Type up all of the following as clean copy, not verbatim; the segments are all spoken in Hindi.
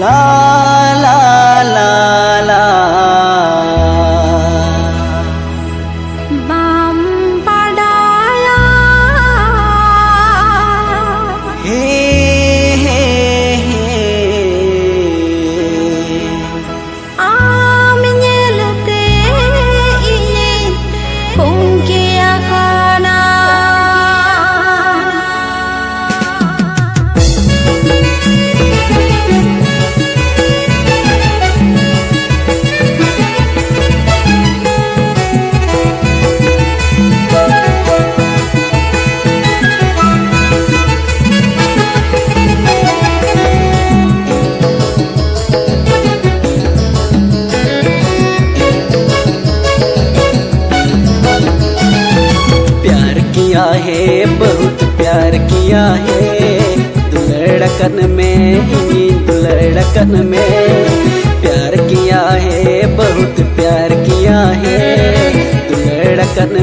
ला ला ला ला बाम पडाया हे हे हे आम nyelete ini kungkia kana है बहुत प्यार किया है दुलड़कन में दुलड़कन में प्यार किया है बहुत प्यार किया है दुलड़कन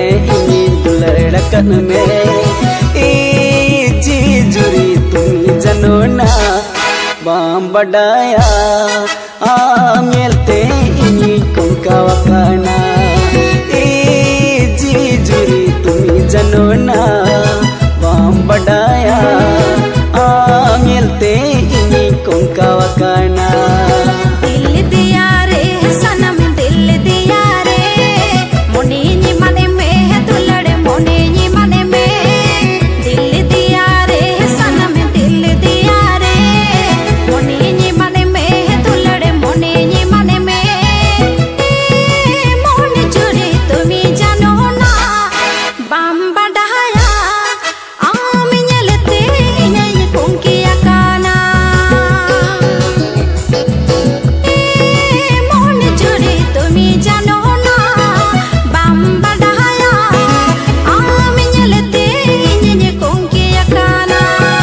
में ए जी जुरी तुम जनो ना बाम बडाया आ मिलते इनी कुंका वकाना जनो ना बाम बडाया आ मिलते इनी कुंका वकाना दिल दिया रे सनम दिल दिया रे मोने नी मने में दुलड़े मोने नी मने में दिल दिया रे सनम दिल दिया रे मोने नी मने में दुलड़े मोने नी मने में मोने जुरे तुमी जानो ना बाम बडाया आम nyelete ini kungkia kana mon jure tumi jano na bam badaya aam nyelete ini kungkia kana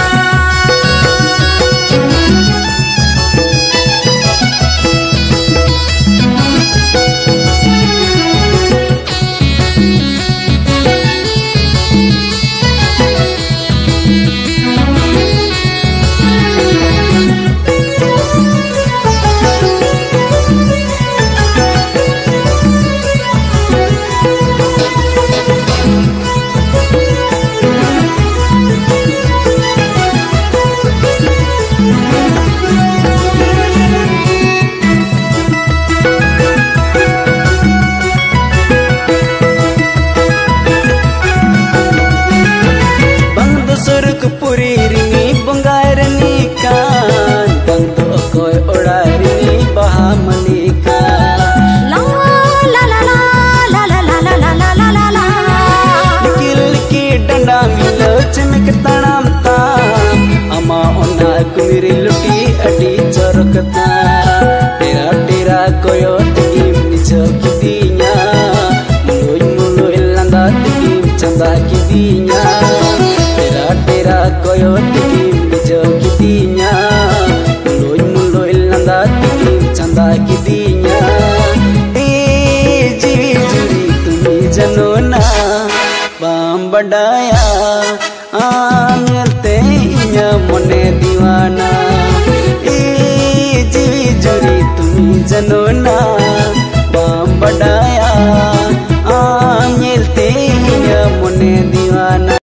puri rini bungar nikan tanto koi odari bahamnika la la la la la la la la la la la la kil ki danda milo chimik tanam ta ama ona kumiri luti adi chorokta tera tera koyo tigim nicho kidinya muloi muloi landa tigim chanda kidinya tera koyo tigim nicho kidinya muloi muloi landa tigim chanda kidinya e jiwi juri tumi jano na bam badaya मिलते इnya मने दीवाना ए जीवी जुरी तुमी जनो ना